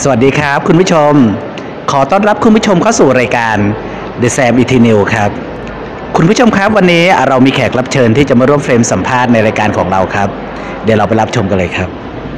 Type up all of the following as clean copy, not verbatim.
สวัสดีครับคุณผู้ชมขอต้อนรับคุณผู้ชมเข้าสู่รายการ The Sam ET New ครับคุณผู้ชมครับวันนี้เรามีแขกรับเชิญที่จะมาร่วมเฟรมสัมภาษณ์ในรายการของเราครับเดี๋ยวเราไปรับชมกันเลยครับ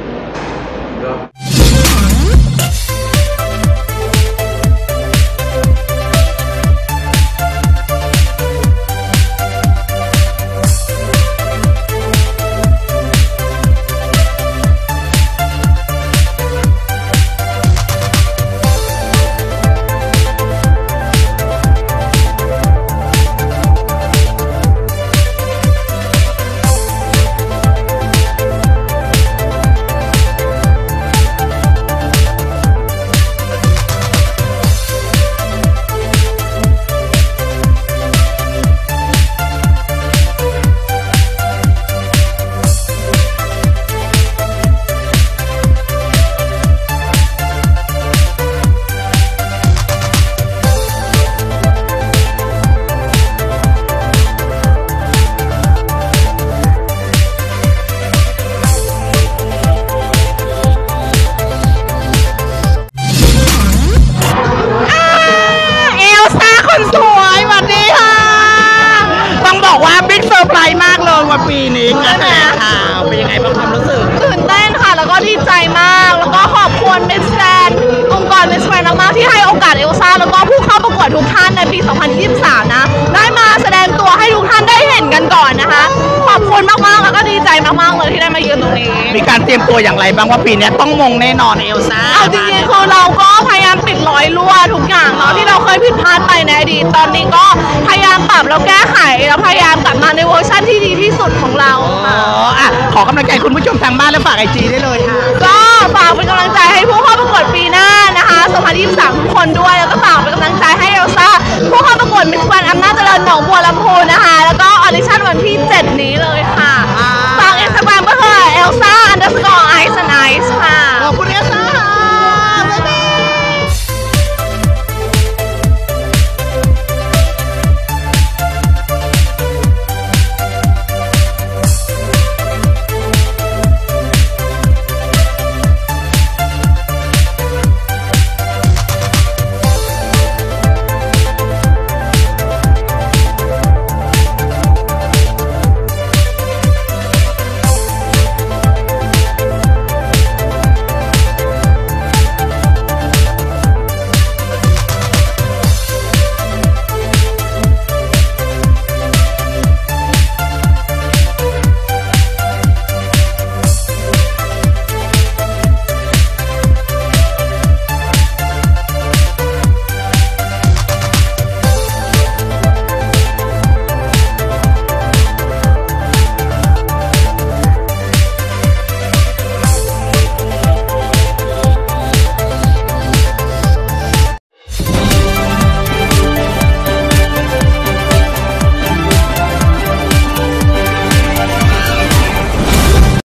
ปีนี้งานแถลงข่าวเป็นยังไงบ้างความรู้สึกตื่นเต้นค่ะแล้วก็ดีใจมากแล้วก็ขอบคุณมิสแกรนด์องค์กรมิสแกรนด์มากๆที่ให้โอกาสเอลซ่าแล้วก็ผู้เข้าประกวดทุกท่านในปี 2023 นะได้มาแสดงตัวให้ทุกท่านได้เห็นกันก่อนนะคะขอบคุณมากๆแล้วก็ดีใจมากๆเลยที่ได้มายืนตรงนี้มีการเตรียมตัวอย่างไรบ้างว่าปีนี้ต้องมงแน่นอนเอลซ่าเอาจริงๆคือเราก็พยายามปิดรอยรั่วทุกอย่างเนาะที่เราเคยผิดพลาดไปในอดีตตอนนี้ก็พยายามปรับแล้วแก้ไขแล้วพยายามกลับมาในเวอร์ชันที่ดีที่สุดของเราขอกำลังใจคุณผู้ชมทางบ้านและฝากIGได้เลยค่ะก็ฝากเป็นกำลังใจให้ผู้เข้าประกวดปีหน้านะคะ 2023 ทุกคนด้วยแล้วก็ฝ